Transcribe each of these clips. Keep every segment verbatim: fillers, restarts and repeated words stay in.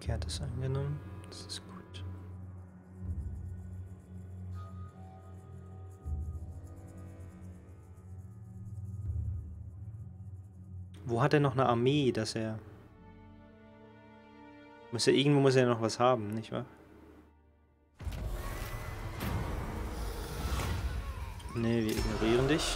Umgekehrt ist angenommen. Das ist gut. Wo hat er noch eine Armee, dass er... Muss er irgendwo muss er noch was haben, nicht wahr? Ne, wir ignorieren dich.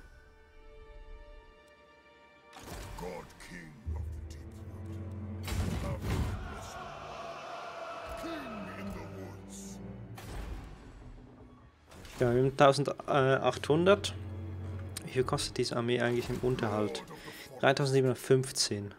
Ja, wir haben eintausendachthundert. Wie viel kostet diese Armee eigentlich im Unterhalt? dreitausendsiebenhundertfünfzehn.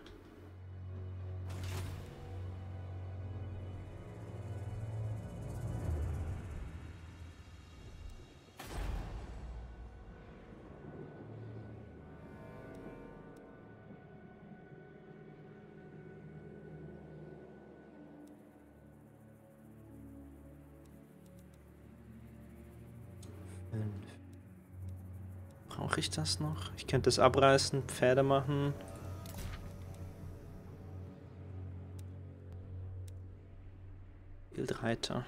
Brauche ich das noch? Ich könnte das abreißen, Pferde machen. Wildreiter.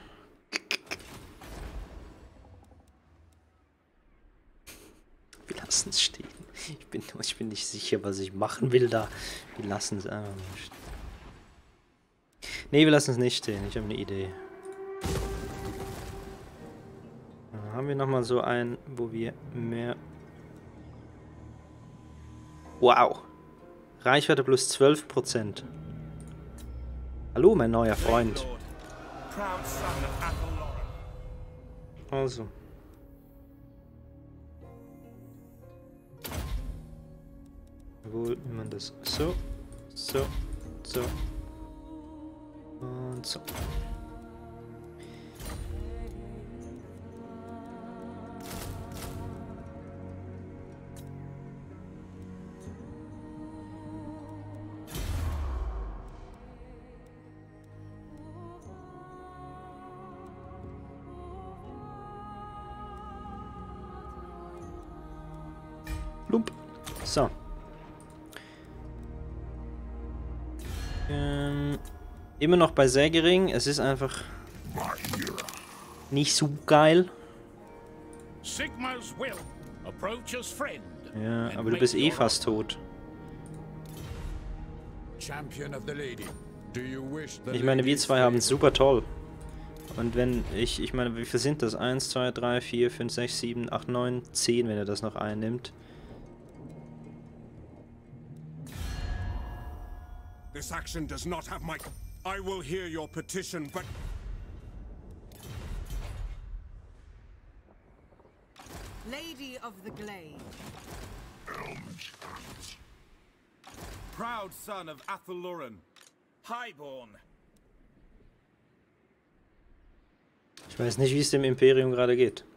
Wir lassen es stehen. Ich bin, ich bin nicht sicher, was ich machen will da. Wir lassen es einfach nicht. Ne, wir lassen es nicht stehen. Ich habe eine Idee. Dann haben wir nochmal so einen, wo wir mehr... Wow! Reichweite plus zwölf Prozent. Hallo, mein neuer Freund. Also. Wohl, wie man das so, so, so und so. Plump. So. Ähm, immer noch bei sehr gering. Es ist einfach nicht so geil. Ja, aber du bist eh fast tot. Ich meine, wir zwei haben es super toll. Und wenn ich, ich meine, wie viel sind das? eins, zwei, drei, vier, fünf, sechs, sieben, acht, neun, zehn, wenn er das noch einnimmt. This action does not have my... I will hear your petition, but... Lady of the Glade. Proud son of Athaluran. Highborn. Ich weiß nicht, wie es dem Imperium gerade geht.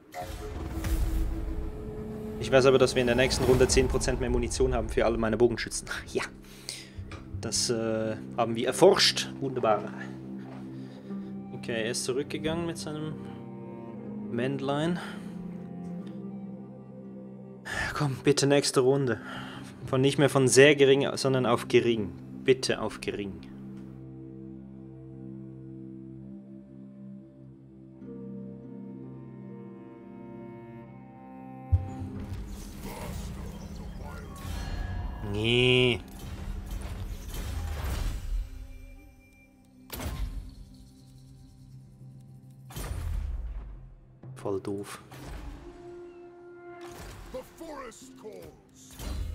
Ich weiß aber, dass wir in der nächsten Runde zehn Prozent mehr Munition haben für alle meine Bogenschützen. Ja. Das äh, haben wir erforscht. Wunderbar. Okay, er ist zurückgegangen mit seinem Männlein. Komm, bitte nächste Runde. Von nicht mehr von sehr gering, sondern auf gering. Bitte auf gering. Nee. Voll doof. The forest calls.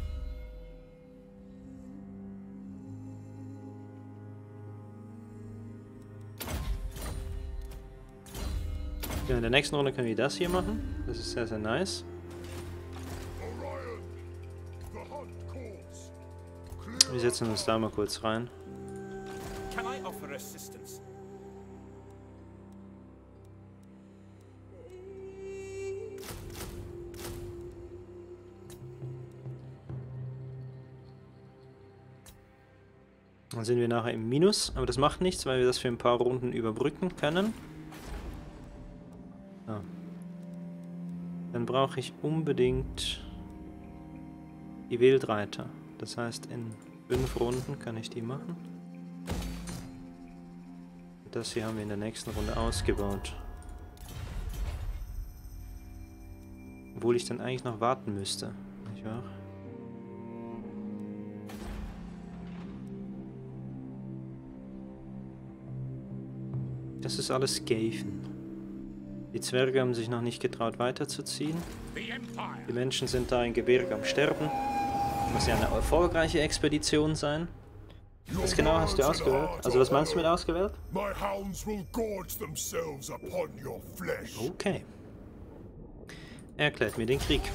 Ja, in der nächsten Runde können wir das hier machen. Das ist sehr, sehr nice. Wir setzen uns da mal kurz rein. Can I offer assistance? Dann sind wir nachher im Minus, aber das macht nichts, weil wir das für ein paar Runden überbrücken können. So. Dann brauche ich unbedingt die Wildreiter. Das heißt, in fünf Runden kann ich die machen. Das hier haben wir in der nächsten Runde ausgebaut. Obwohl ich dann eigentlich noch warten müsste. Nicht wahr? Das ist alles Skaven. Die Zwerge haben sich noch nicht getraut weiterzuziehen. Die Menschen sind da im Gebirge am Sterben. Muss ja eine erfolgreiche Expedition sein. Was genau hast du ausgewählt? Also was meinst du mit ausgewählt? Okay. Erklärt mir den Krieg.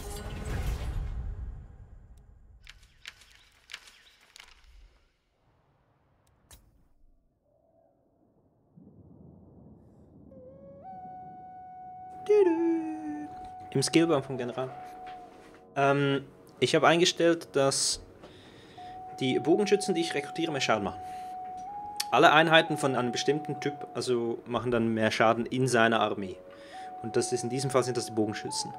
Im Skillbaum vom General. Ähm, ich habe eingestellt, dass die Bogenschützen, die ich rekrutiere, mehr Schaden machen. Alle Einheiten von einem bestimmten Typ, also machen dann mehr Schaden in seiner Armee. Und das ist in diesem Fall sind das die Bogenschützen.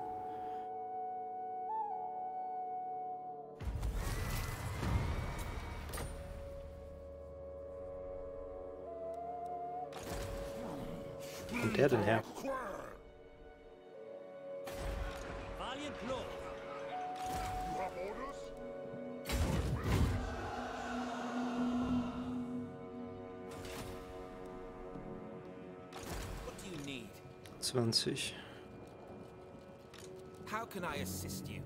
Wo kommt der denn her? zwanzig. How can I assist you?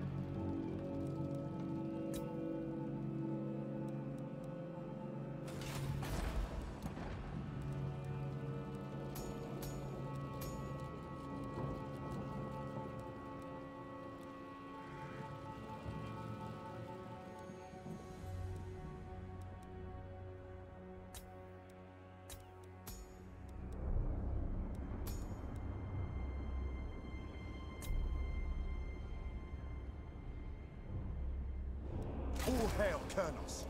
All hail, Colonels.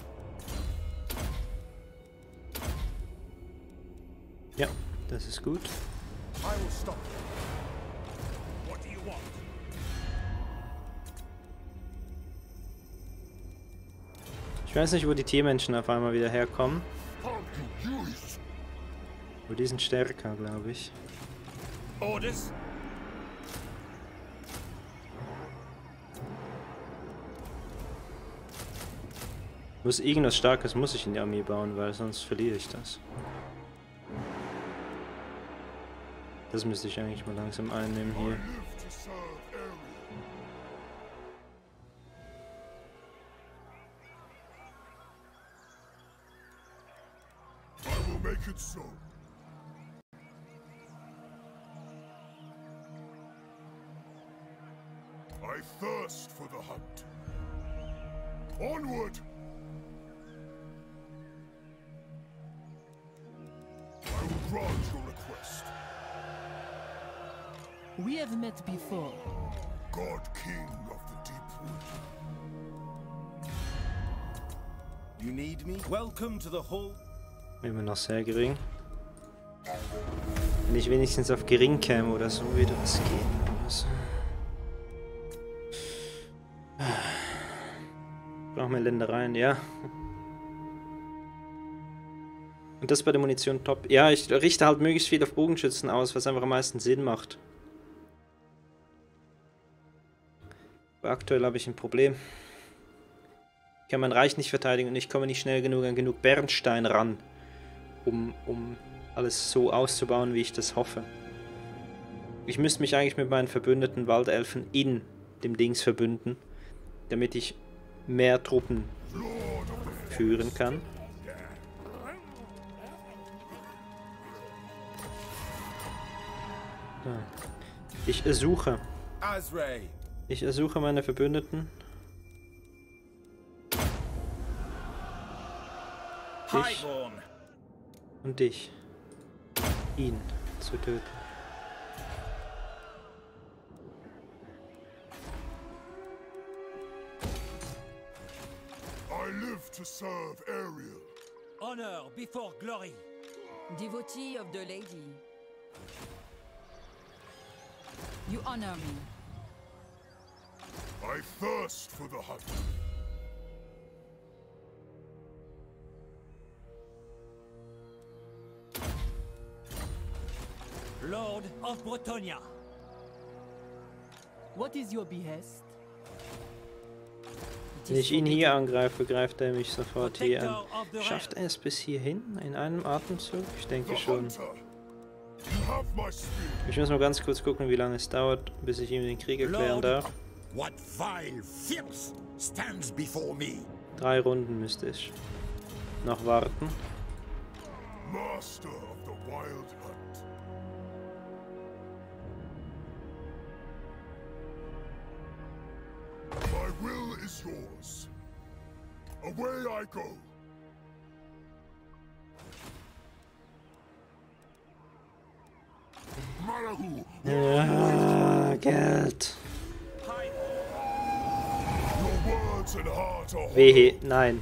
Ja, das ist gut. I will stop you. What do you want? Ich weiß nicht, wo die Tiermenschen auf einmal wieder herkommen. Aber die sind stärker, glaube ich. Orders? Muss irgendwas Starkes muss ich in die Armee bauen, weil sonst verliere ich das. Das müsste ich eigentlich mal langsam einnehmen hier. I will make it so. I thirst for the hunt. Onward! I will grant your request. We have met before. God King of the Deep Wood. You need me? Welcome to the hall. Immer noch sehr gering. Wenn ich wenigstens auf gering käme oder so, würde was gehen. Oder so. Brauchen wir Ländereien, ja. Und das bei der Munition top. Ja, ich richte halt möglichst viel auf Bogenschützen aus, was einfach am meisten Sinn macht. Aber aktuell habe ich ein Problem. Ich kann mein Reich nicht verteidigen und ich komme nicht schnell genug an genug Bernstein ran, um, um alles so auszubauen, wie ich das hoffe. Ich müsste mich eigentlich mit meinen verbündeten Waldelfen in dem Dings verbünden, damit ich mehr Truppen führen kann. So. Ich ersuche. Ich ersuche meine Verbündeten. Dich und dich. Ihn zu töten. I live to serve Ariel. Honor before glory. Devotee of the lady. You honor me. I thirst for the hunt. Lord of Bretonia. What is your behest? Wenn ich ihn hier angreife, greift er mich sofort hier an. Schafft er es bis hierhin in einem Atemzug? Ich denke schon. Ich muss mal ganz kurz gucken, wie lange es dauert, bis ich ihm den Krieg erklären darf. Drei Runden müsste ich noch warten. Master of the Wild Hunt. My will is yours. Away I go. Marahu. Ja, Geld. Your words and heart are Wehe, nein.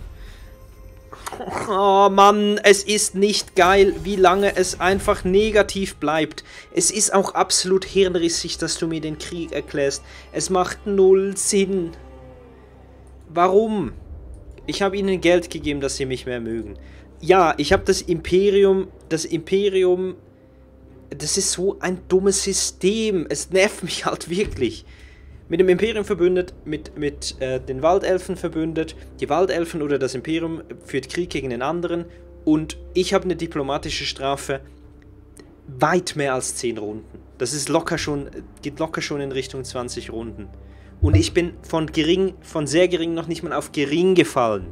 Oh Mann, es ist nicht geil, wie lange es einfach negativ bleibt. Es ist auch absolut hirnrissig, dass du mir den Krieg erklärst. Es macht null Sinn. Warum? Ich habe ihnen Geld gegeben, dass sie mich mehr mögen. Ja, ich habe das Imperium, das Imperium, das ist so ein dummes System. Es nervt mich halt wirklich. Mit dem Imperium verbündet, mit, mit äh, den Waldelfen verbündet. Die Waldelfen oder das Imperium führt Krieg gegen den anderen. Und ich habe eine diplomatische Strafe weit mehr als zehn Runden. Das ist locker schon, geht locker schon in Richtung zwanzig Runden. Und ich bin von gering, von sehr gering noch nicht mal auf gering gefallen.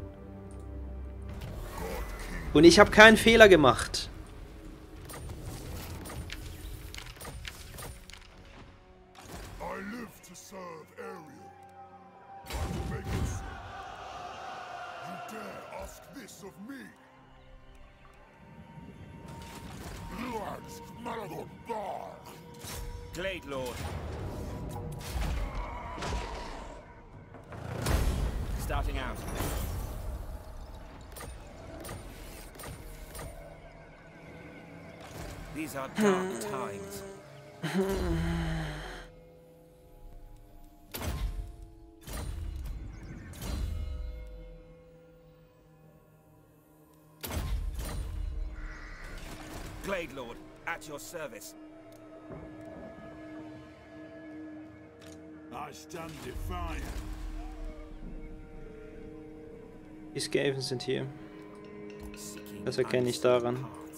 Und ich habe keinen Fehler gemacht. Glade Lord. Starting out. These are dark times. Glade Lord, at your service. I stand defiant. Die Skaven sind hier. Das erkenne ich daran.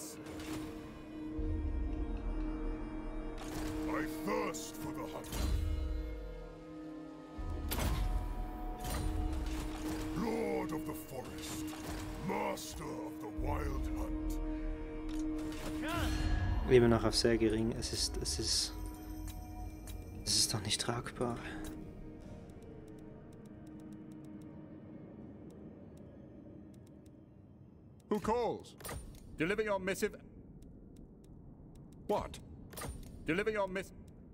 I thirst for the hunt. Lord of the forest, master of the wild hunt. Immer noch auf sehr gering. Es ist, es ist, es ist doch nicht tragbar. Who calls? Deliver your missive. What? Deliver your miss.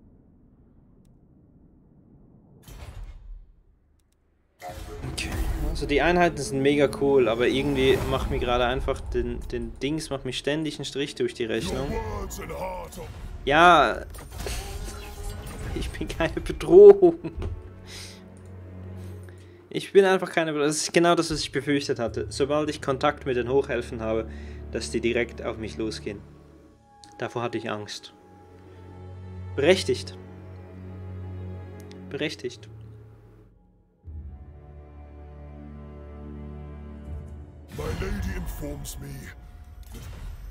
Okay. Also die Einheiten sind mega cool, aber irgendwie macht mir gerade einfach den, den Dings, macht mich ständig einen Strich durch die Rechnung. Ja, ich bin keine Bedrohung. Ich bin einfach keine Bedrohung. Das ist genau das, was ich befürchtet hatte. Sobald ich Kontakt mit den Hochelfen habe, dass die direkt auf mich losgehen. Davor hatte ich Angst. Berechtigt. Berechtigt. My lady informs me that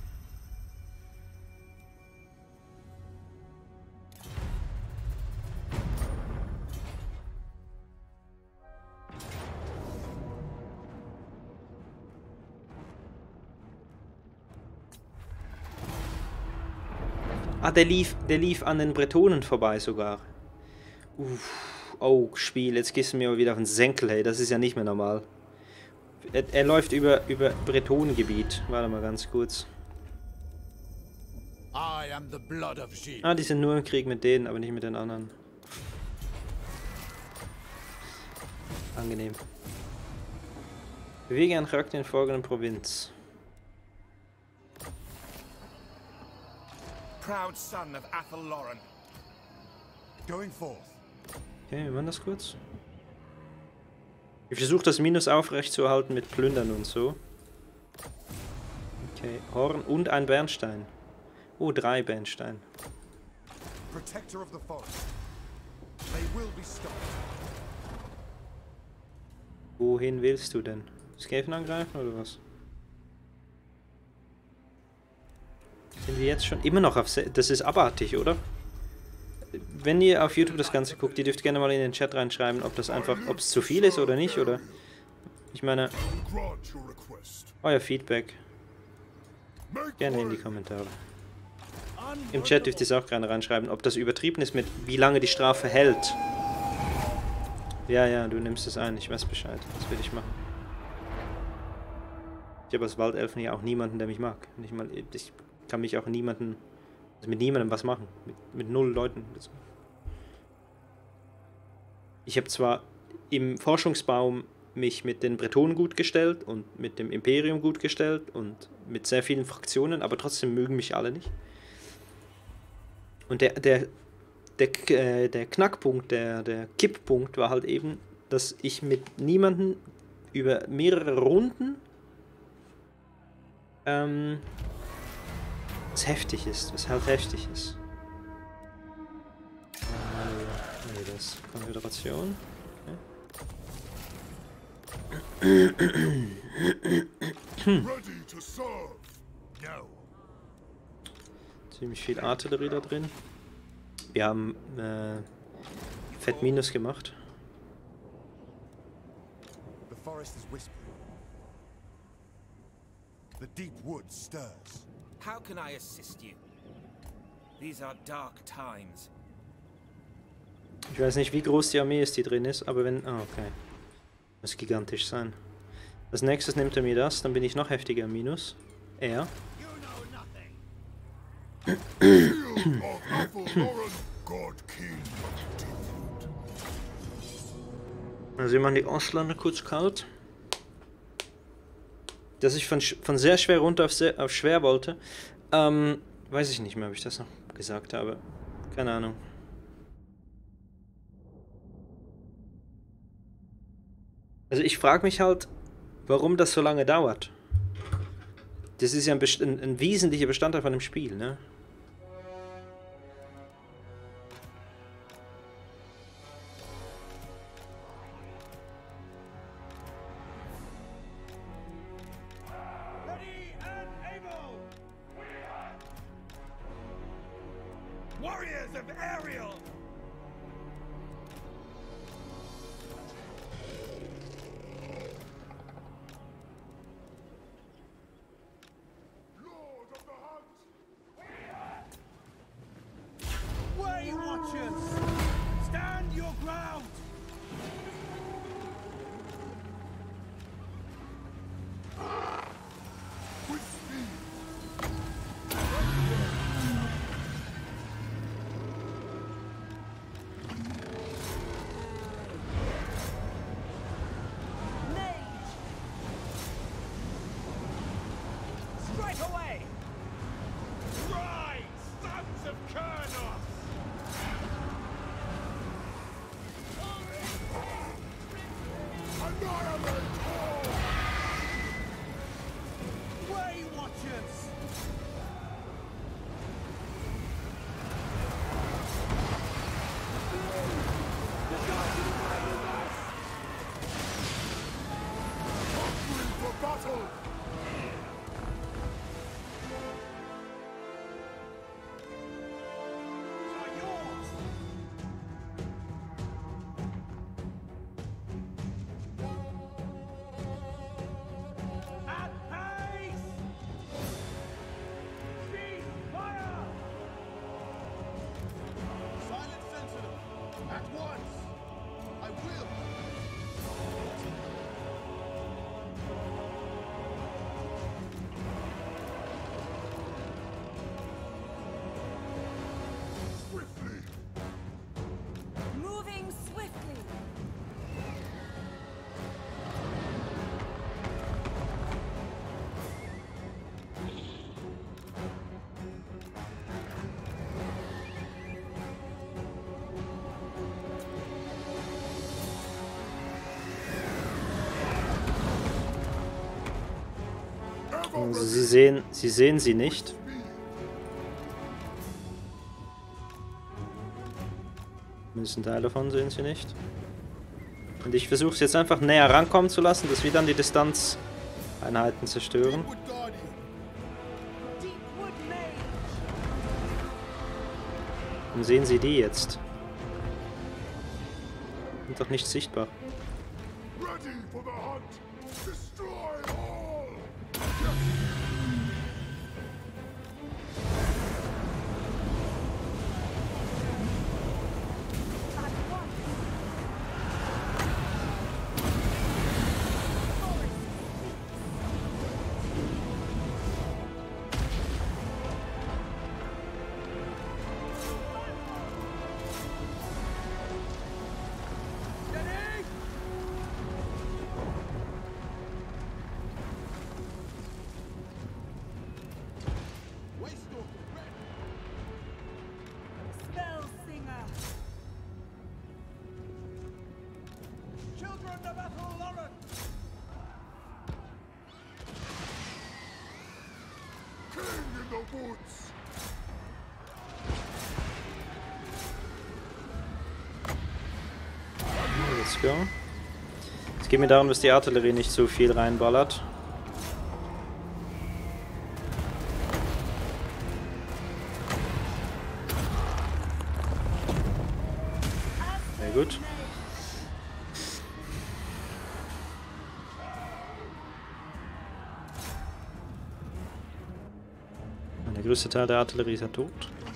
Ah, der lief, der lief an den Bretonen vorbei sogar. Uff. Oh, Spiel, jetzt gehst du mir mal wieder auf den Senkel, hey, das ist ja nicht mehr normal. Er, er läuft über, über Bretonengebiet. Warte mal ganz kurz. Ah, die sind nur im Krieg mit denen, aber nicht mit den anderen. Angenehm. Bewege einen Charakter in folgenden Provinz. Proud son of Athel Lauren. going forth. Okay, wir machen das kurz. Ich versuche das Minus aufrecht zu erhalten mit Plündern und so. Okay, Horn und ein Bernstein. Oh, drei Bernstein. Protector of the forest. They will be stopped. Wohin willst du denn? Skaven angreifen oder was? Sind wir jetzt schon immer noch auf... Se das ist abartig, oder? Wenn ihr auf YouTube das Ganze guckt, ihr dürft gerne mal in den Chat reinschreiben, ob das einfach... ob es zu viel ist oder nicht, oder... Ich meine... Euer Feedback. Gerne in die Kommentare. Im Chat dürft ihr es auch gerne reinschreiben, ob das übertrieben ist mit wie lange die Strafe hält. Ja, ja, du nimmst es ein, ich weiß Bescheid. Das will ich machen. Ich habe als Waldelfen ja auch niemanden, der mich mag. Nicht mal, ich kann mich auch niemanden, also mit niemandem was machen. Mit, mit null Leuten. Ich habe zwar im Forschungsbaum mich mit den Bretonen gut gestellt und mit dem Imperium gut gestellt und mit sehr vielen Fraktionen, aber trotzdem mögen mich alle nicht. Und der, der, der, äh, der Knackpunkt, der, der Kipppunkt war halt eben, dass ich mit niemandem über mehrere Runden ähm, was heftig ist, was halt heftig ist. Äh, nee, das ist Konföderation. Okay. Ready to serve. No. Ziemlich viel Artillerie da drin. Wir haben äh, Fett Minus gemacht. The forest is whispering. The deep wood stirs. How can I assist you? These are dark times. Ich weiß nicht, wie groß die Armee ist, die drin ist, aber wenn... Ah, okay. Muss gigantisch sein. Als nächstes nimmt er mir das, dann bin ich noch heftiger im Minus. Er. Also wir machen die Ausländer kurz kalt. Dass ich von, von sehr schwer runter auf, sehr, auf schwer wollte, ähm, weiß ich nicht mehr, ob ich das noch gesagt habe. Keine Ahnung. Also ich frage mich halt, warum das so lange dauert. Das ist ja ein, ein, ein wesentlicher Bestandteil von dem Spiel, ne? Warriors of Ariel! Lord of the Hunt. Way Watchers! Stand your ground! With speed. Strike away! Rise, sons of Kurnos! Annihilate all. Way Watchers! Hungry for battle. Are yours! At pace! Cease fire! Silent sentinel. At once. I will. Swiftly. Moving swiftly. Also sie sehen, sie sehen sie nicht. Müssen Teil davon sehen sie nicht. Und ich versuche es jetzt einfach näher rankommen zu lassen, dass wir dann die Distanzeinheiten zerstören. Und sehen Sie die jetzt? Sind doch nicht sichtbar. Ready for the hunt! Destroy all! Spellsinger! Children of Ethel Lauren! King in the woods! Let's go. Es geht mir darum, dass die Artillerie nicht so viel reinballert. Sehr gut. Und der größte Teil der Artillerie ist ja tot.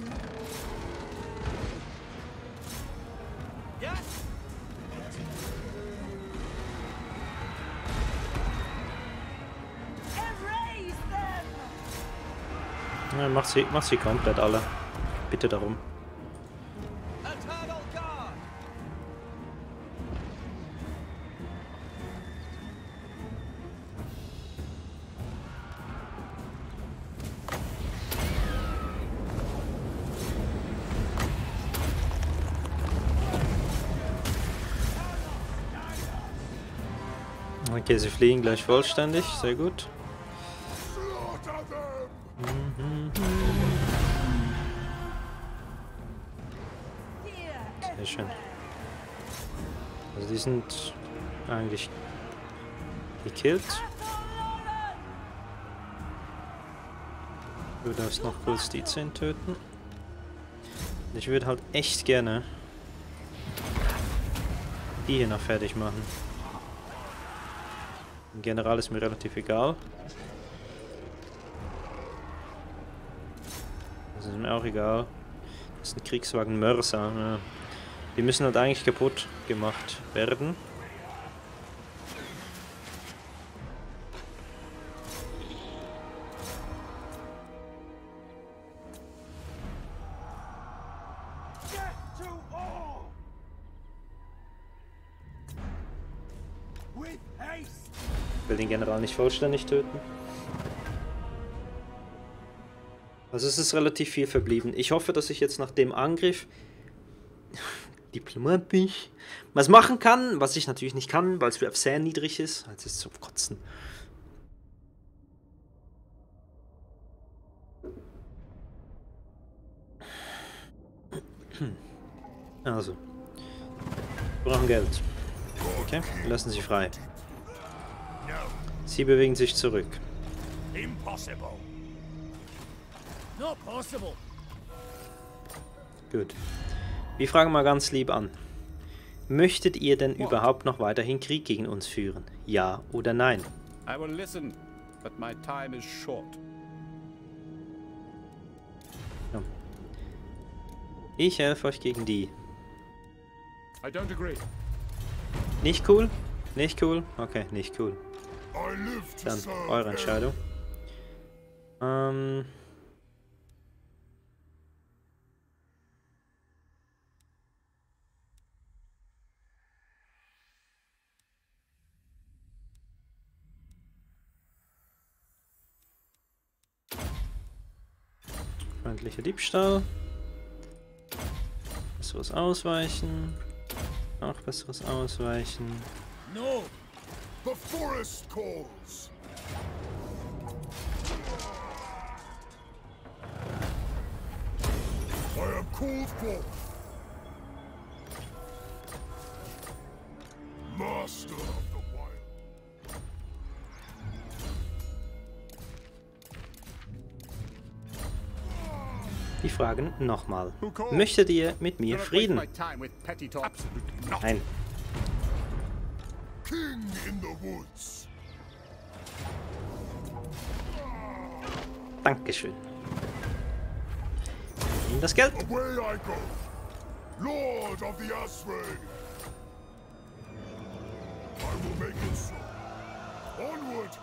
Ja, mach sie, mach sie komplett alle. Bitte darum. Eternal Guard! Okay, sie fliegen gleich vollständig. Sehr gut. Slaughter them! Sehr schön. Also die sind eigentlich gekillt. Du darfst noch kurz die zehn töten. Ich würde halt echt gerne die hier noch fertig machen. Ein General ist mir relativ egal. Das ist mir auch egal. Das ist ein Kriegswagen Mörser. Ja. Die müssen halt eigentlich kaputt gemacht werden. Ich will den General nicht vollständig töten. Also es ist relativ viel verblieben. Ich hoffe, dass ich jetzt nach dem Angriff diplomatisch was machen kann, was ich natürlich nicht kann, weil es für F sehr niedrig ist. Jetzt ist es zum Kotzen. Also. Wir brauchen Geld. Okay, wir lassen sie frei. Sie bewegen sich zurück. Impossible. Not possible. Gut. Wir fragen mal ganz lieb an. Möchtet ihr denn überhaupt noch weiterhin Krieg gegen uns führen? Ja oder nein? I will listen, but my time is short. Ja. Ich helfe euch gegen die. I don't agree. Nicht cool? Nicht cool? Okay, nicht cool. I live to Dann serve eure Entscheidung. Ähm... Feindlicher Diebstahl. Besseres Ausweichen. Auch besseres Ausweichen. No! The forest calls! I am called forth! Die fragen nochmal. Möchtet ihr mit mir Frieden? Nein. King in the woods. Dankeschön. Nimm das Geld. Away I go, Lord of the Asray. I will make it so. Onward.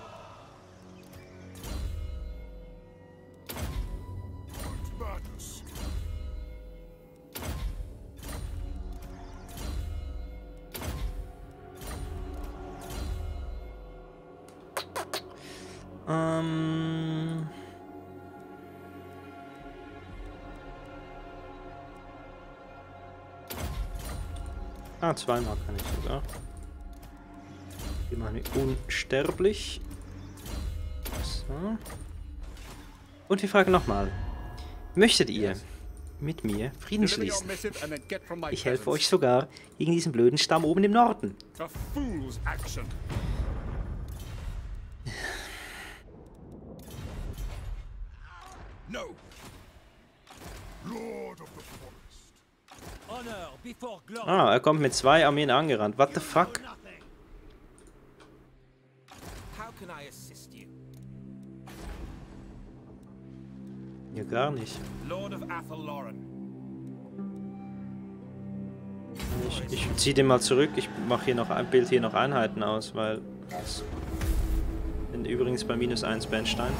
What matters? Ähm... Ah, zweimal kann ich sogar. Die machen wir unsterblich. So. Und wir fragen nochmal. Möchtet ihr mit mir Frieden schließen? Ich helfe euch sogar gegen diesen blöden Stamm oben im Norden. A fool's action. No. Lord of the forest. Honor before glory. Ah, er kommt mit zwei Armeen angerannt. What the fuck? How can I assist you? Ja, gar nicht. Lord of Athaloran. Ich, ich ziehe den mal zurück. Ich mache hier noch ein Bild hier noch Einheiten aus, weil... Ich bin übrigens bei minus eins Bernstein.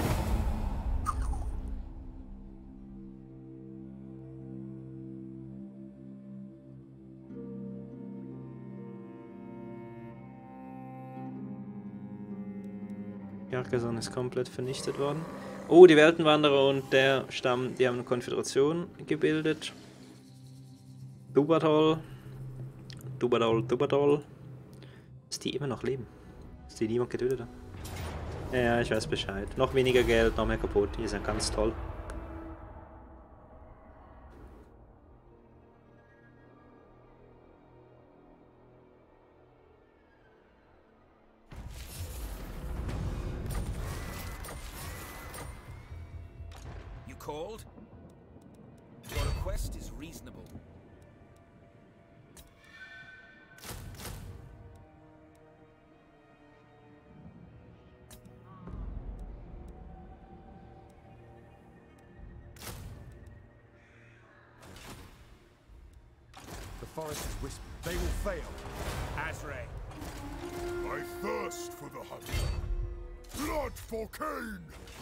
Carcassonne ist komplett vernichtet worden. Oh, die Weltenwanderer und der Stamm, die haben eine Konföderation gebildet. Dubadol. Dubadol, Dubadol. Dass die immer noch leben. Dass die niemand getötet hat. Ja, ich weiß Bescheid. Noch weniger Geld, noch mehr kaputt. Die ist ja ganz toll. You called? Your request is reasonable. The forest is whispering. They will fail. Asray. I thirst for the hunt. Blood for Cain.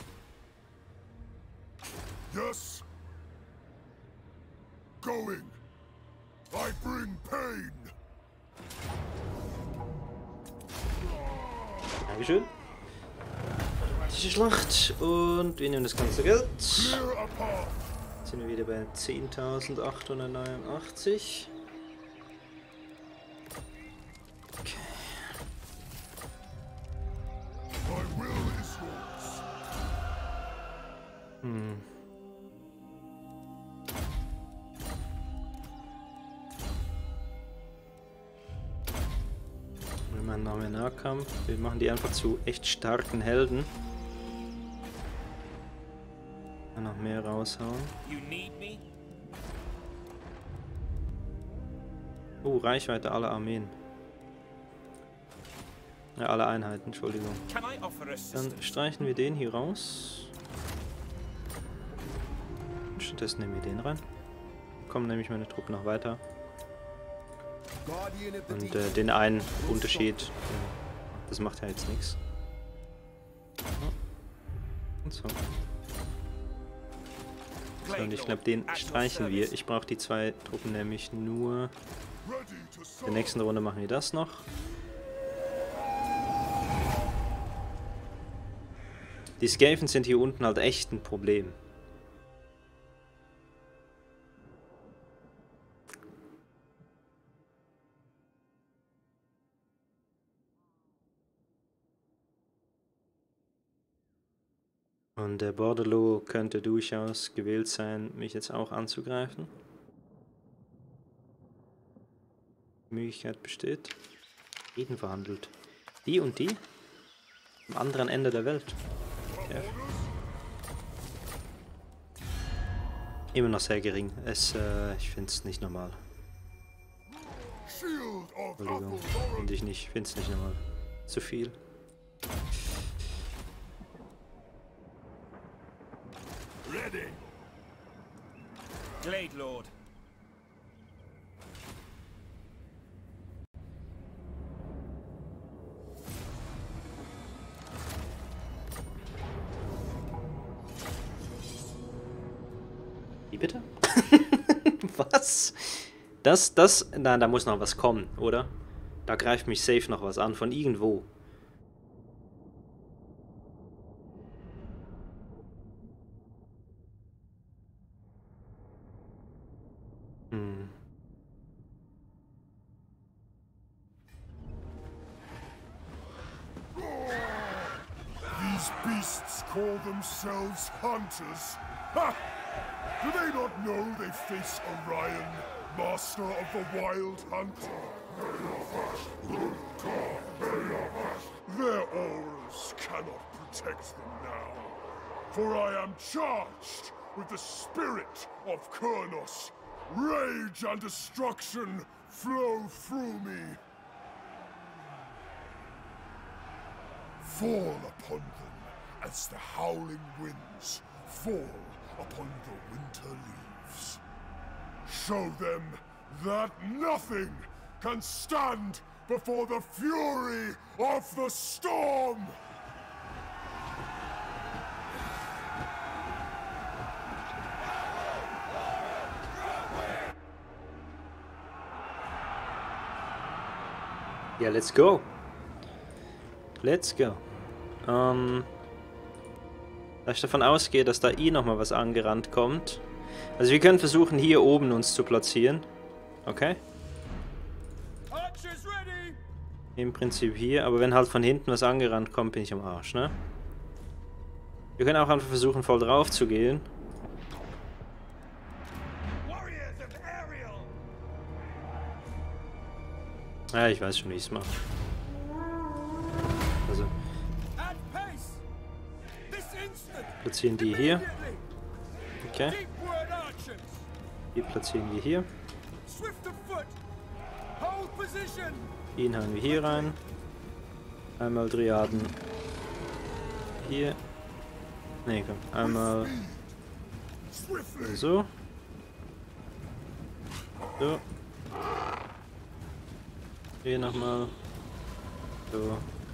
Yes. Going. I bring pain. Dankeschön. Diese Schlacht und wir nehmen das ganze Geld. Clear a path. Jetzt sind wir wieder bei zehntausendachthundertneunundachtzig. Okay. My will is yours. Hm. Wir machen noch mehr Nahkampf. Wir machen die einfach zu echt starken Helden. Noch mehr raushauen. You need me? Oh, Reichweite aller Armeen. Ja, alle Einheiten, Entschuldigung. Can I offer assistance? Dann streichen wir den hier raus. Und stattdessen nehmen wir den rein. Kommen nämlich meine Truppen noch weiter. Guardian of the Und deep. äh, den einen Unterschied, das macht ja jetzt nichts. Und so. So, und ich glaube, den streichen wir. Ich brauche die zwei Truppen nämlich nur. Ready to In serve. der nächsten Runde machen wir das noch. Die Skaven sind hier unten halt echt ein Problem. Und der Bordelot könnte durchaus gewillt sein, mich jetzt auch anzugreifen. Die Möglichkeit besteht. Frieden verhandelt. Die und die? Am anderen Ende der Welt. Okay. immer noch sehr gering. Es, äh, ich finde es nicht normal. Shield of Entschuldigung, Avalon. finde ich nicht. Finde es nicht normal. Zu viel. Ready. Glade Lord. Wie bitte? Was? Das, das, na, da muss noch was kommen, oder? Da greift mich safe noch was an, von irgendwo. Hm. These beasts call themselves hunters. Ha! Do they not know they face Orion, master of the wild hunt? Their auras cannot protect them now, for I am charged with the spirit of Kurnos. Rage and destruction flow through me. Fall upon them as the howling winds fall upon the winter leaves. Show them that nothing can stand before the fury of the storm! Ja, let's go. Let's go. Ähm, da ich davon ausgehe, dass da eh nochmal was angerannt kommt. Also wir können versuchen, hier oben uns zu platzieren. Okay? Archers ready! Im Prinzip hier, aber wenn halt von hinten was angerannt kommt, bin ich am Arsch, ne? Wir können auch einfach versuchen, voll drauf zu gehen. Warriors of Ariel! Ja, ich weiß schon, wie ich es mache. Also, At pace! This instant! platzieren die hier. Immediately! Okay. Deep word archers! Die platzieren wir hier. Swift of foot! Hold position! Den hauen wir hier rein. Einmal Dryaden. Hier. Ne, komm. Einmal Swiftly! so. So. Hier nochmal. So. So.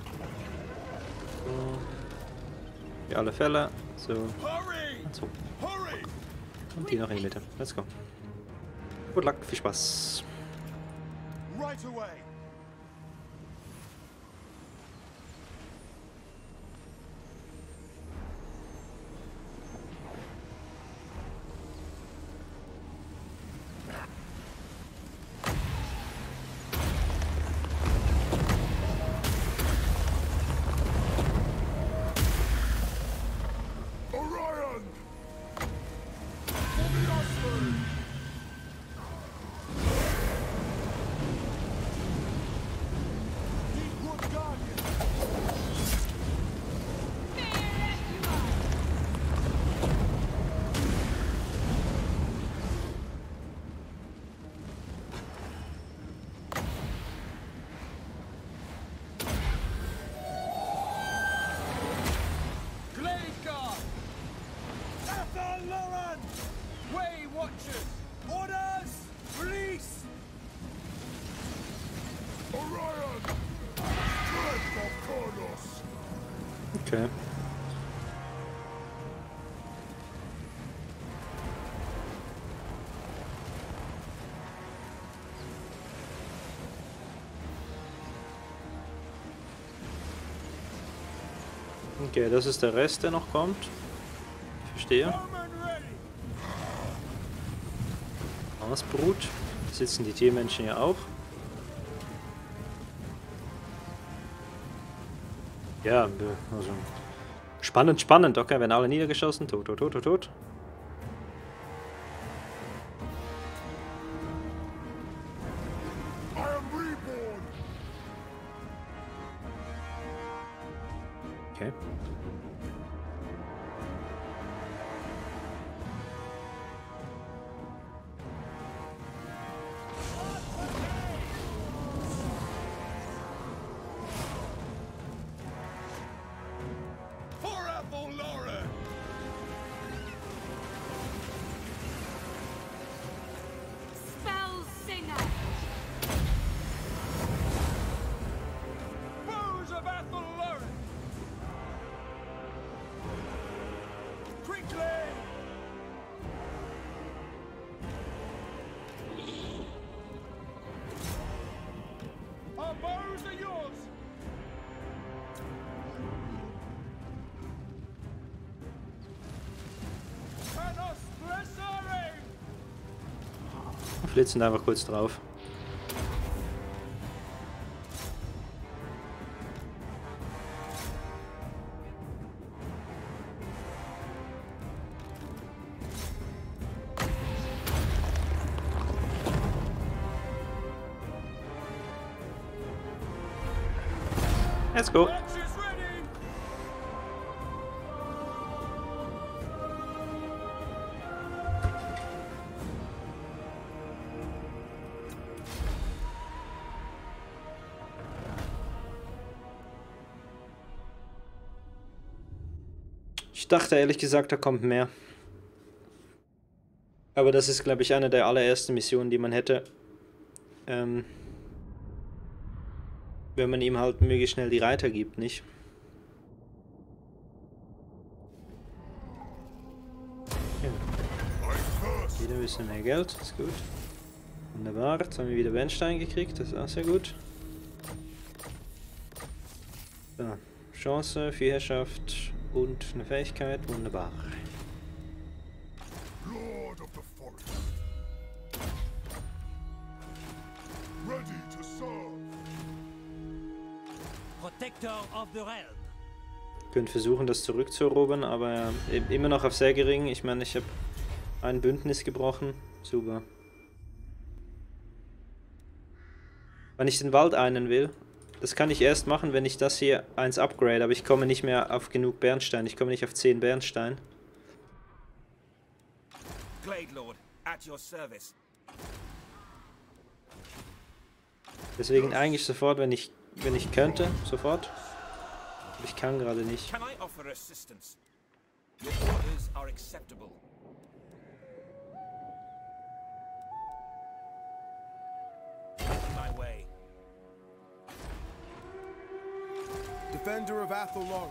Für alle Fälle. So. Hurry! Und so. Hurry! Und die noch in die Mitte. Let's go. Good luck. Viel Spaß. Right away! Orion! For the Osprey! Deepwood Guardian! Glade Guard! Avalon! Way Watchers! Orders! Release! Orion! Strength of Kurnos! Okay. Okay, das ist der Rest, der noch kommt. Ich verstehe. Roman ready! Ausbrut. Sitzen die Tiermenschen ja auch. Ja, also. Spannend, spannend. Okay, werden alle niedergeschossen. Tot, tot, tot, tot, tot. I am reborn! Okay. quickly! Our bows are yours! Thanos, bless our aim! Flitzen einfach kurz drauf. Let's go. March is ready! Ich dachte ehrlich gesagt, da kommt mehr. Aber das ist, glaube ich, eine der allerersten Missionen, die man hätte. Ähm, wenn man ihm halt möglichst schnell die Reiter gibt, nicht? Ja. Wieder ein bisschen mehr Geld, ist gut. Wunderbar, jetzt haben wir wieder Bernstein gekriegt, das ist auch sehr gut. So, Chance, Viehherrschaft und eine Fähigkeit, wunderbar. Lord of the forest. Ready to serve. Protector of the realm. Können versuchen, das zurückzuerobern, aber äh, immer noch auf sehr gering. Ich meine, ich habe ein Bündnis gebrochen. Super. Wenn ich den Wald einen will, das kann ich erst machen, wenn ich das hier eins upgrade, aber ich komme nicht mehr auf genug Bernstein. Ich komme nicht auf zehn Bernstein. Glade Lord, at your service. Deswegen eigentlich sofort, wenn ich wenn ich könnte, sofort. Aber ich kann gerade nicht. Can I offer assistance? Your orders are acceptable. My way. Defender of Athelong.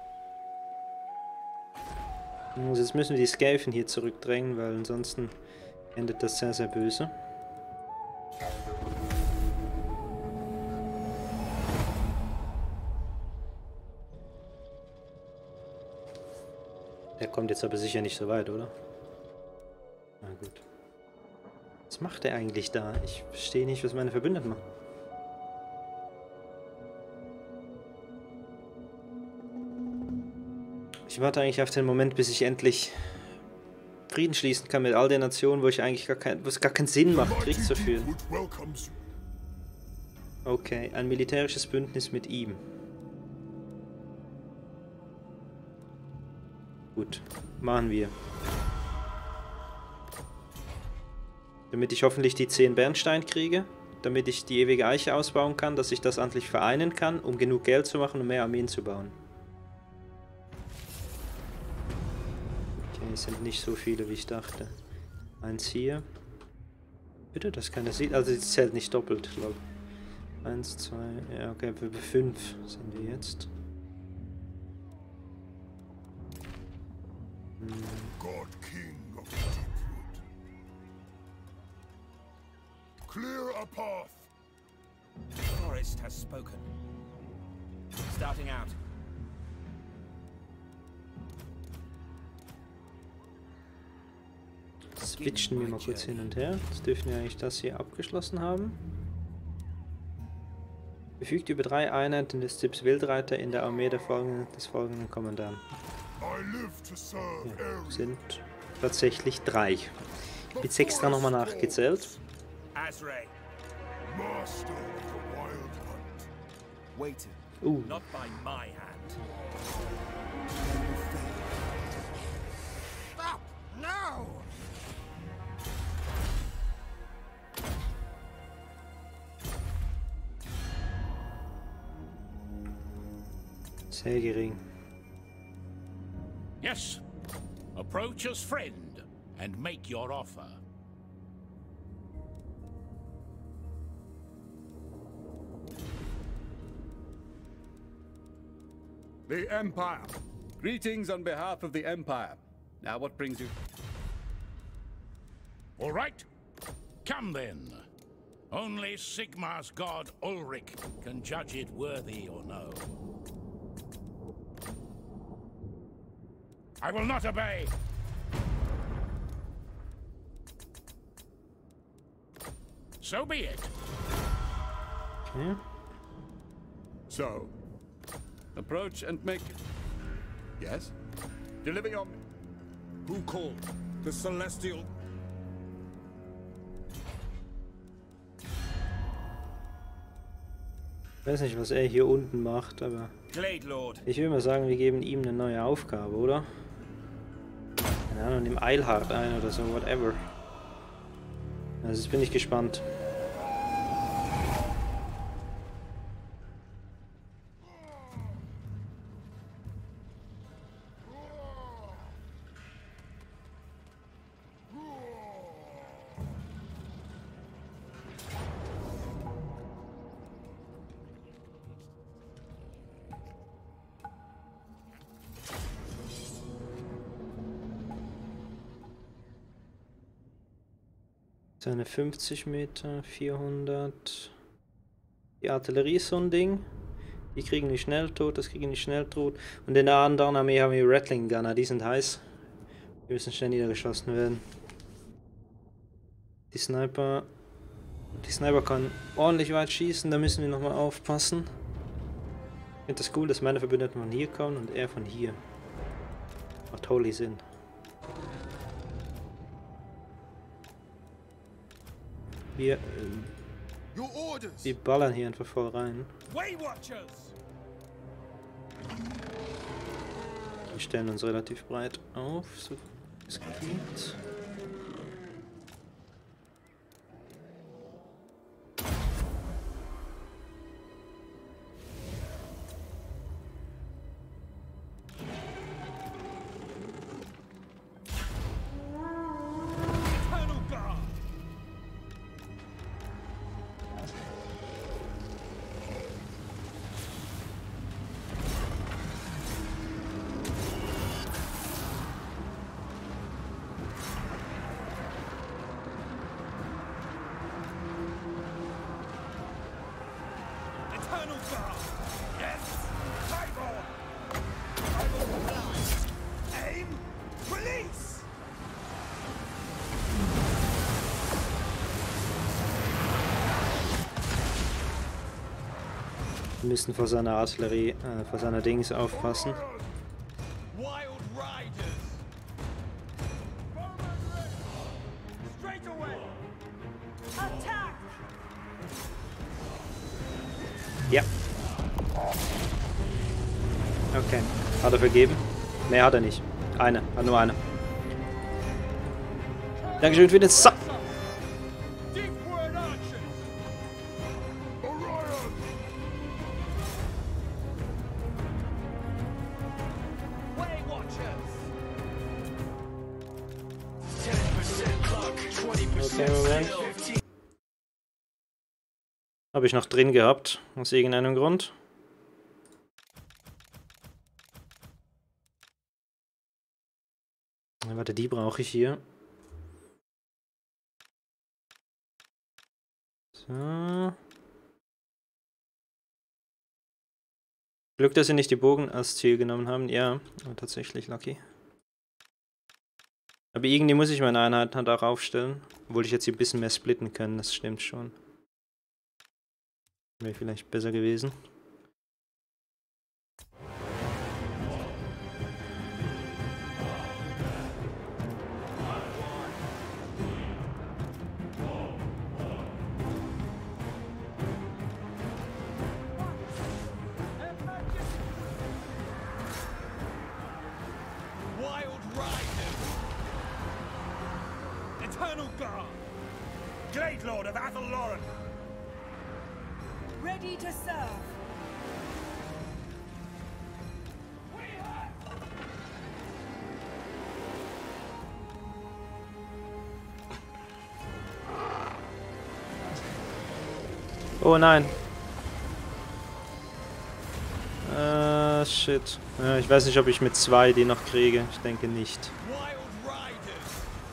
Also jetzt müssen wir die Skaven hier zurückdrängen, weil ansonsten endet das sehr, sehr böse. Der kommt jetzt aber sicher nicht so weit, oder? Na gut. Was macht er eigentlich da? Ich verstehe nicht, was meine Verbündeten machen. Ich warte eigentlich auf den Moment, bis ich endlich Frieden schließen kann mit all den Nationen, wo ich eigentlich gar kein, wo es gar keinen Sinn macht, Krieg zu führen. Okay, ein militärisches Bündnis mit ihm. Gut, machen wir. Damit ich hoffentlich die zehn Bernstein kriege, damit ich die ewige Eiche ausbauen kann, dass ich das endlich vereinen kann, um genug Geld zu machen, um mehr Armeen zu bauen. Okay, es sind nicht so viele, wie ich dachte. Eins hier. Bitte, das kann das sieht, also es zählt nicht doppelt, glaube ich. Eins, zwei, ja, okay, für fünf sind wir jetzt. God King of the Deepwood. Clear a path. The forest has spoken. Starting out. Switchen wir mal kurz hin und her. Jetzt dürfen wir eigentlich das hier abgeschlossen haben. Verfügt über drei Einheiten des Tipps Wildreiter in der Armee der folgenden, des folgenden Kommandanten. Ja, sind tatsächlich drei. Ich habe jetzt extra nochmal nachgezählt. Uh. Not by my hand. Stop! Now! Sehr gering. Yes. Approach as friend and make your offer. The Empire. Greetings on behalf of the Empire. Now what brings you? All right. Come then. Only Sigmar's god Ulrich can judge it worthy or no. I will not obey. So be it. Okay. So, Approach and make... yes? Deliver your... Who called? The Celestial... Ich weiß nicht, was er hier unten macht, aber Glade Lord. ich würde mal sagen, wir geben ihm eine neue Aufgabe, oder? Keine Ahnung, nimm Eilhard ein oder so, whatever. Also jetzt bin ich gespannt. Seine fünfzig Meter, vierhundert. Die Artillerie ist so ein Ding. Die kriegen die schnell tot, das kriegen die schnell tot. Und in der anderen Armee haben wir Rattling Gunner, die sind heiß. Die müssen schnell niedergeschossen werden. Die Sniper. Die Sniper kann ordentlich weit schießen, da müssen wir nochmal aufpassen. Ich finde das cool, dass meine Verbündeten von hier kommen und er von hier. Macht totally Sinn. Wir, ähm, wir ballern hier einfach voll rein. Wir stellen uns relativ breit auf, so es geht. Wir müssen vor seiner Artillerie, äh, vor seiner Dings aufpassen. Ja. Okay. Hat er vergeben? Mehr hat er nicht. Eine. Hat nur eine. Dankeschön für den Sub. Okay, Moment. Habe ich noch drin gehabt, aus irgendeinem Grund. Warte, die brauche ich hier. So. Glück, dass sie nicht die Bogen als Ziel genommen haben. Ja, tatsächlich lucky. Aber irgendwie muss ich meine Einheiten halt auch aufstellen. Obwohl ich jetzt hier ein bisschen mehr splitten kann, das stimmt schon. Wäre vielleicht besser gewesen. Glade Lord of Athel-Loren. Ready to serve. Oh nein. Äh, shit. Ja, ich weiß nicht, ob ich mit zwei die noch kriege. Ich denke nicht. Wild riders!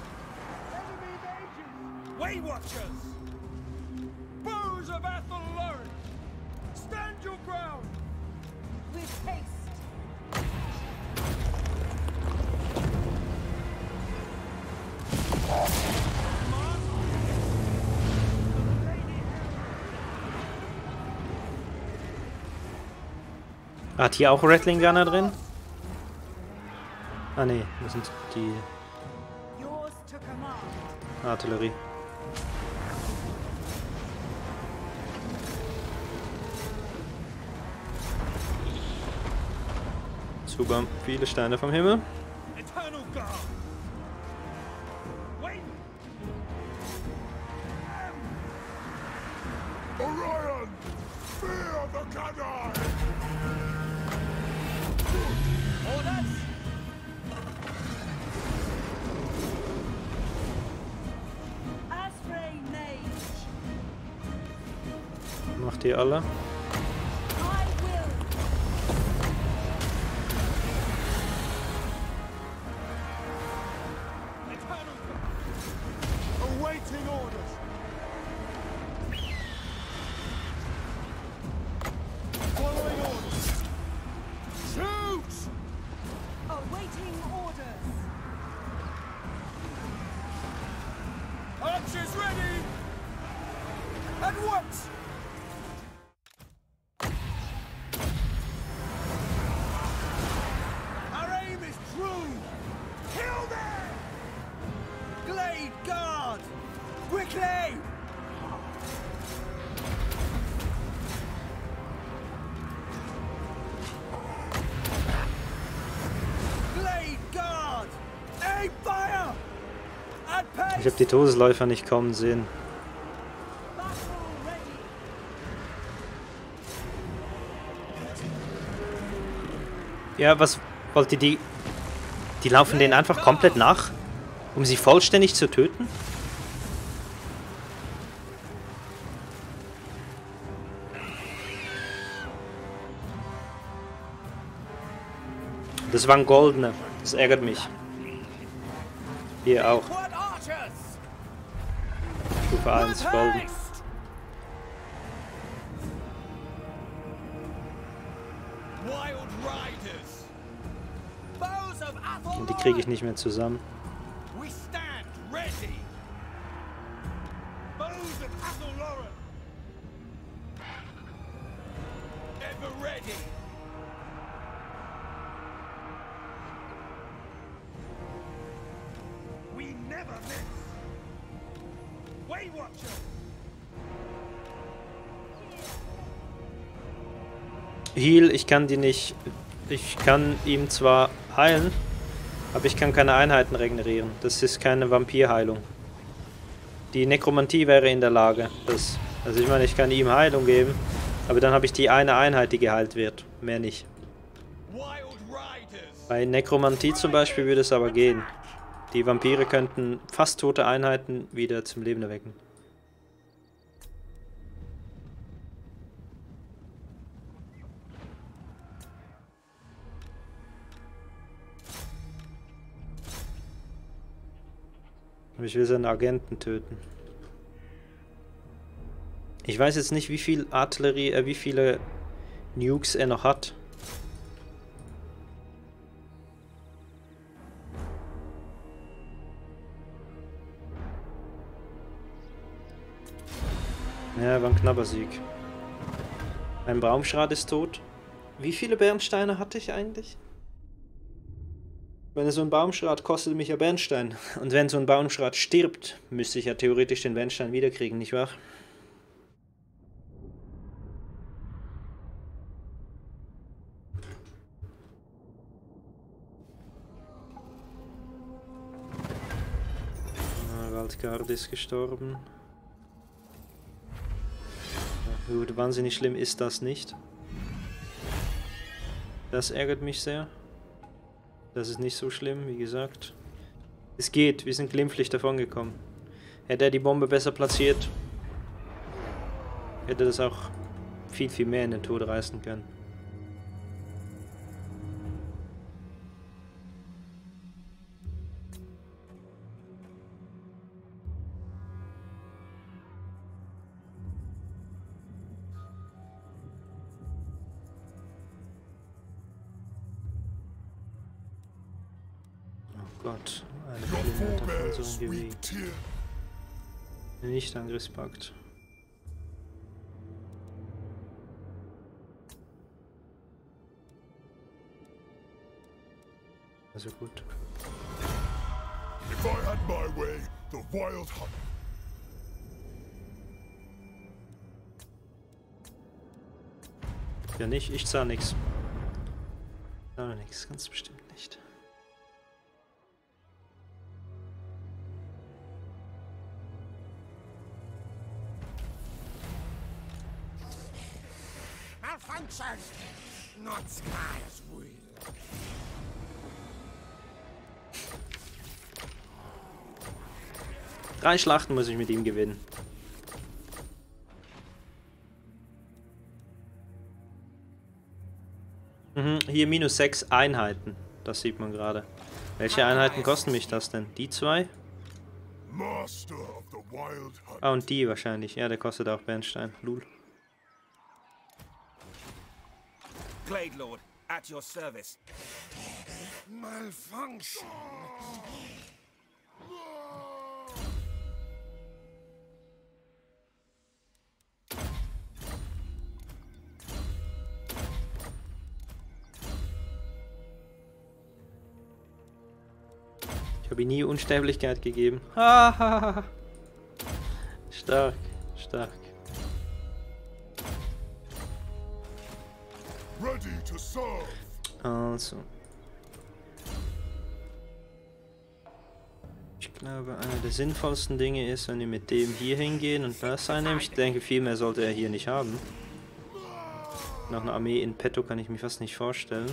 Enemy agents! Waywatchers! Bows of Athelloren! Stand your ground! With haste. Hat hier auch Rattling Gunner drin? Ah ne, das sind die Yours to command. Artillerie. Super, viele Steine vom Himmel. Eternal Guard! Wait! Orion! Fear the Khadai! Orders! Asprey Mage. Macht ihr alle? I will. Eternal Guard! Awaiting orders! Following orders! Shoot! Awaiting orders. Archers ready! At once! Our aim is true! Kill them! Glade guard! Quickly! Glade guard! Aim fire! At pace! Ich habe die Todesläufer nicht kommen sehen. Battle ready. Ja, was wollt ihr die... Die laufen denen einfach komplett nach, um sie vollständig zu töten? Das waren goldene. Das ärgert mich. Hier auch. What archers? Stufe eins golden. Wild riders. Bows of Athelloren. Und die kriege ich nicht mehr zusammen. We stand ready. Bows of Athelloren. Ever ready. We never miss. Waywatcher. Heal, ich kann die nicht... Ich kann ihm zwar heilen, aber ich kann keine Einheiten regenerieren. Das ist keine Vampirheilung. Die Nekromantie wäre in der Lage. Das, also ich meine, ich kann ihm Heilung geben, aber dann habe ich die eine Einheit, die geheilt wird. Mehr nicht. Wild riders. Bei Nekromantie zum Beispiel würde es aber gehen. Die Vampire könnten fast tote Einheiten wieder zum Leben erwecken. Aber ich will seinen Agenten töten. Ich weiß jetzt nicht, wie viel Artillerie, äh, wie viele Nukes er noch hat. Ja, war ein knapper Sieg. Ein Baumschrat ist tot. Wie viele Bernsteine hatte ich eigentlich? Wenn so ein Baumschrat kostet mich ja Bernstein. Und wenn so ein Baumschrat stirbt, müsste ich ja theoretisch den Bernstein wiederkriegen, nicht wahr? Waldgard ist gestorben. Ja, gut, wahnsinnig schlimm ist das nicht. Das ärgert mich sehr. Das ist nicht so schlimm, wie gesagt. Es geht, wir sind glimpflich davon gekommen. Hätte er die Bombe besser platziert, hätte das auch viel, viel mehr in den Tod reißen können. Oh Gott, eine Your Kilometer von forebears, unserem we Gebiet. tear. Nicht Angriffspakt. Also gut. If I had my way, the Wild Hunt. Ja nicht, ich zahle nichts. Ich zahle nichts, ganz bestimmt nicht. Malfunctions, not Sky's will. Drei Schlachten muss ich mit ihm gewinnen. Mhm, hier minus sechs Einheiten. Das sieht man gerade. Welche Einheiten kosten mich das denn? Die zwei? Master of the Wild Hunt. Ah, und die wahrscheinlich. Ja, der kostet auch Bernstein. Lul. Glade Lord, at your service. Malfunction. Ich habe ihm nie Unsterblichkeit gegeben. Hahaha. Stark, stark. Ready to serve. Also. Ich glaube, einer der sinnvollsten Dinge ist, wenn wir mit dem hier hingehen und das einnehmen. Ich denke, viel mehr sollte er hier nicht haben. Noch eine Armee in petto kann ich mir fast nicht vorstellen.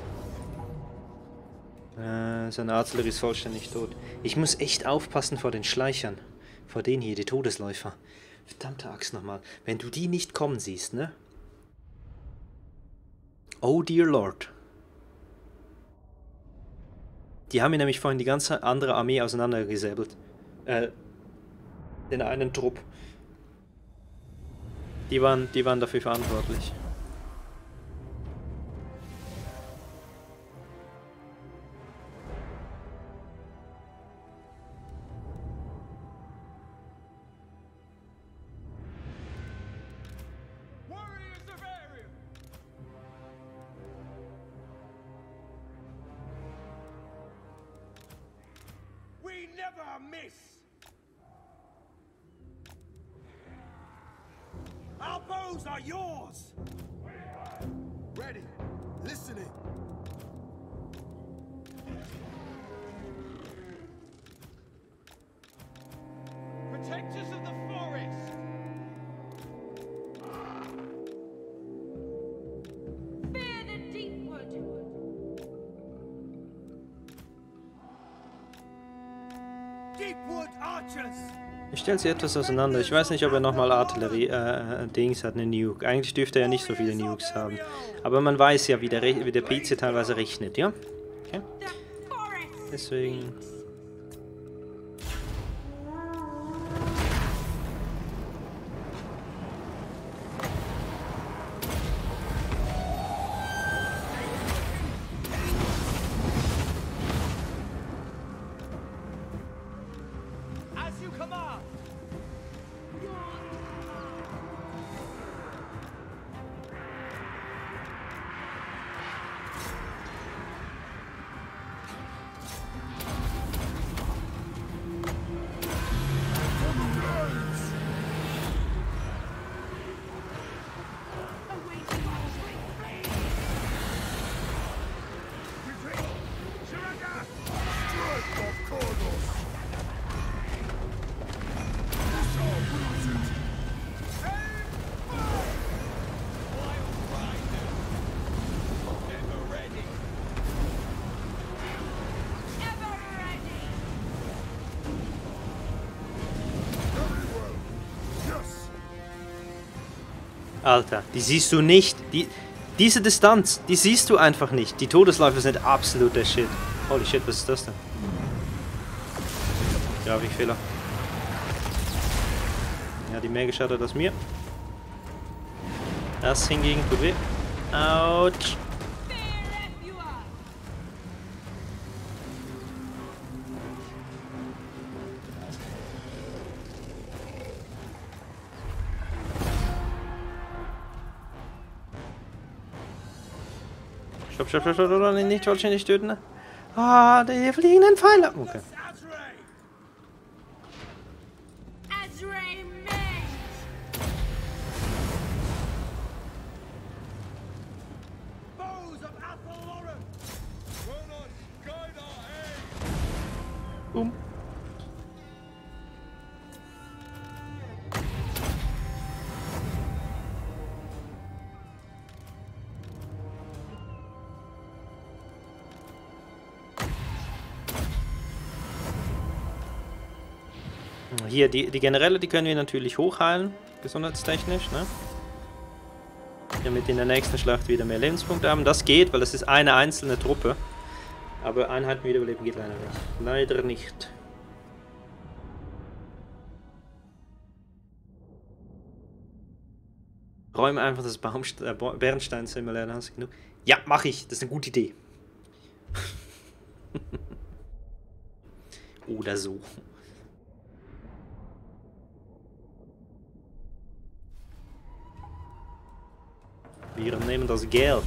Äh, seine Artillerie ist vollständig tot. Ich muss echt aufpassen vor den Schleichern. Vor denen hier, die Todesläufer. Verdammte Axt nochmal. Wenn du die nicht kommen siehst, ne? Oh dear Lord. Die haben mir nämlich vorhin die ganze andere Armee auseinandergesäbelt. Äh, den einen Trupp. Die waren, die waren dafür verantwortlich. Warriors of Ariel. We never miss. Our bows are yours. Ready. Listening. Protectors of the forest. Fear the Deepwood. Deepwood archers. Ich stelle sie etwas auseinander. Ich weiß nicht, ob er nochmal Artillerie, äh, Dings hat, eine Nuke. Eigentlich dürfte er nicht so viele Nukes haben. Aber man weiß ja, wie der, Re wie der Pizza teilweise rechnet, ja? Okay. The forest. Deswegen... As you command. Awaiting orders. Strength of Kurdos. We shall lose it. Ever ready. Ever ready. Very well. Yes. Alter, die siehst du nicht. Die, diese Distanz, die siehst du einfach nicht. Die Todesläufer sind absoluter Shit. Holy shit, was ist das denn? Grafikfehler. Ja, die mehr geschadet als mir. Das hingegen tut weh. Autsch. Fear everyone. Stopp, stopp, stopp, stopp, stopp, nicht vollständig töten. Ah, die fliegenden Pfeile. Okay. Azrae Mage! Foes of Athel-Loren! Kronos, guide our aid! Boom. Hier, die, die Generäle, die können wir natürlich hochheilen, gesundheitstechnisch, ne? Damit in der nächsten Schlacht wieder mehr Lebenspunkte haben. Das geht, weil das ist eine einzelne Truppe. Aber Einheiten wiederbeleben geht leider nicht. Leider nicht. Räume einfach das Baumst äh, Bernsteinzimmer lernen. Hast du genug? Ja, mach ich. Das ist eine gute Idee. Oder so. Wir nehmen das Geld.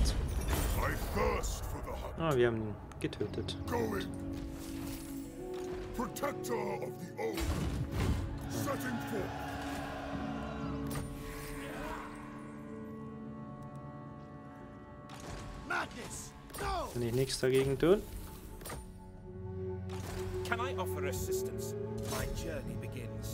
Ah, wir haben ihn getötet. Going. Protector of the old. Setting forth. Madness! No! Kann ich nichts dagegen tun? Can I offer assistance? My journey begins.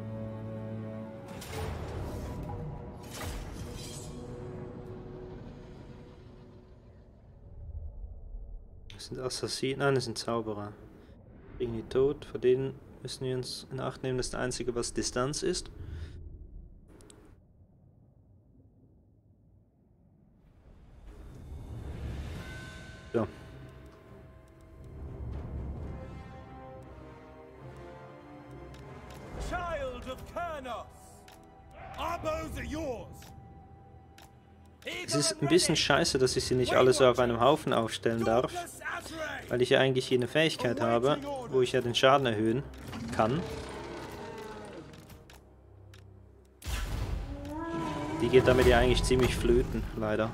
Das sind Assassinen, nein, das sind Zauberer. Irgendwie tot, vor denen müssen wir uns in Acht nehmen, das ist das Einzige, was Distanz ist. So. Child of Kurnos! Our bows are yours! Es ist ein bisschen scheiße, dass ich sie nicht alle so auf einem Haufen aufstellen darf, weil ich ja eigentlich hier eine Fähigkeit habe, wo ich ja den Schaden erhöhen kann. Die geht damit ja eigentlich ziemlich flöten, leider.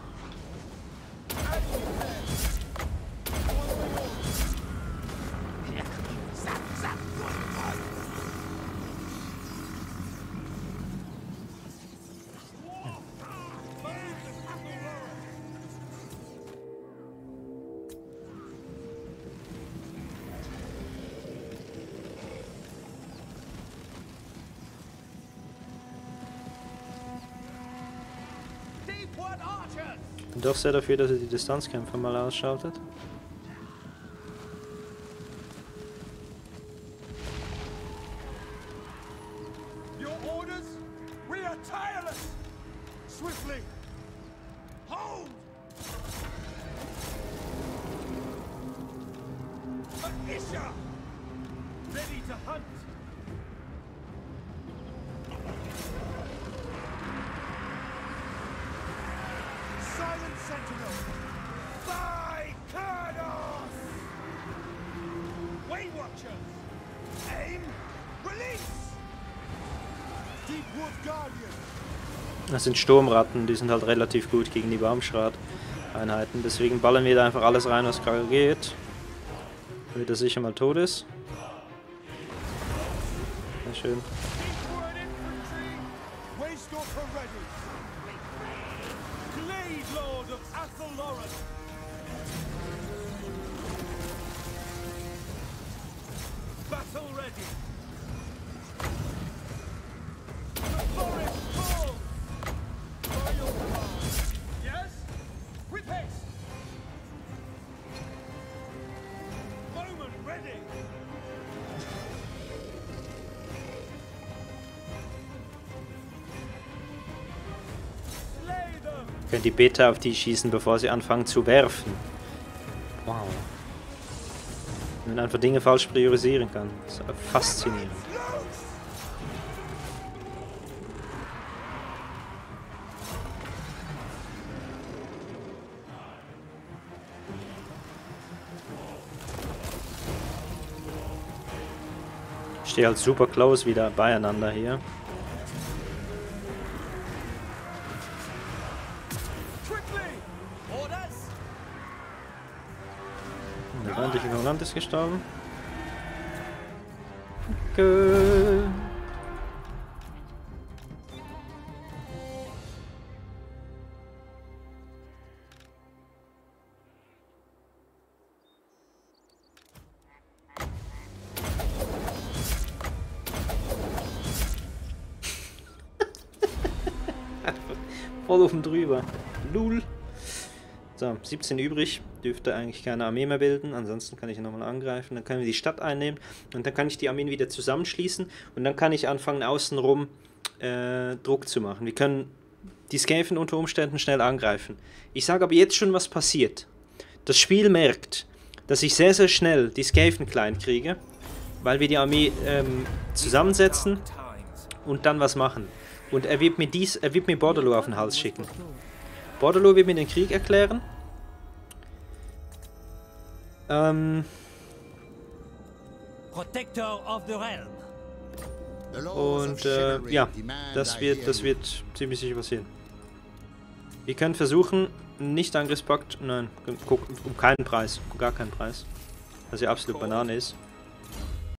Ich bin doch sehr dafür, dass er die Distanzkämpfer mal ausschaltet. Your orders? We are tireless! Swiftly! Hold! Isha! Ready to hunt! Silent Sentinel! By Kurnos! Way Watchers! Aim! Release! Deepwood Guardian! Das sind Sturmratten, die sind halt relativ gut gegen die Baumschrat-Einheiten. Deswegen ballern wir da einfach alles rein, was gerade geht. Damit er sicher mal tot ist. Sehr schön. Deepwood Infantry! Waystalker ready! Glade Lord of Athel-Loren! Battle ready! The forest falls! By your command! Yes? With haste! Bowman ready! Slay them! Könnt die Beta auf die schießen, bevor sie anfangen zu werfen. Wow. Wenn man einfach Dinge falsch priorisieren kann. Das ist faszinierend. Ich stehe halt super close wieder beieinander hier. Quickly! Orders! Der feindliche Kommandant ist gestorben. Okay. Voll oben drüber. Lul. So, siebzehn übrig. Dürfte eigentlich keine Armee mehr bilden. Ansonsten kann ich nochmal angreifen. Dann können wir die Stadt einnehmen. Und dann kann ich die Armeen wieder zusammenschließen. Und dann kann ich anfangen, außenrum äh, Druck zu machen. Wir können die Skaven unter Umständen schnell angreifen. Ich sage aber jetzt schon, was passiert. Das Spiel merkt, dass ich sehr, sehr schnell die Skaven klein kriege. Weil wir die Armee ähm, zusammensetzen und dann was machen. Und er wird mir dies, er wird mir Bordello auf den Hals schicken. Bordello wird mir den Krieg erklären. Ähm. Und äh, ja, das wird, das wird ziemlich sicher passieren. Wir können versuchen, nicht Angriffspakt, nein, guck, um keinen Preis, um gar keinen Preis. Was ja absolut Banane ist.